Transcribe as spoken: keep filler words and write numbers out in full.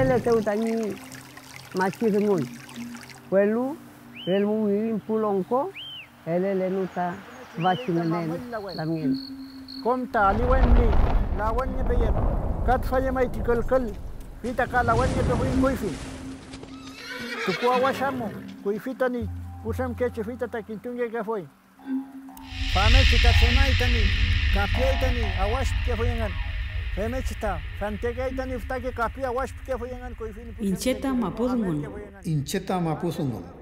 Ele teutani machirngun. Puelu, el mumirin pulongko, ele lenuta vachimanen lamien. Komta aliwenni, lawenni beyen. Kat faye mai tikal kal. Fita ka lawenni be huin kuifi. Tukua washamo, kuifita ni pusam keche fita takintunge ke foi. Pame chita semai tani, kapia tani, awash ke foyengan. Feme chita, fantega tani ftake kapia awash ke foyengan kuifi. Incheta mapudungun. Incheta mapudungun.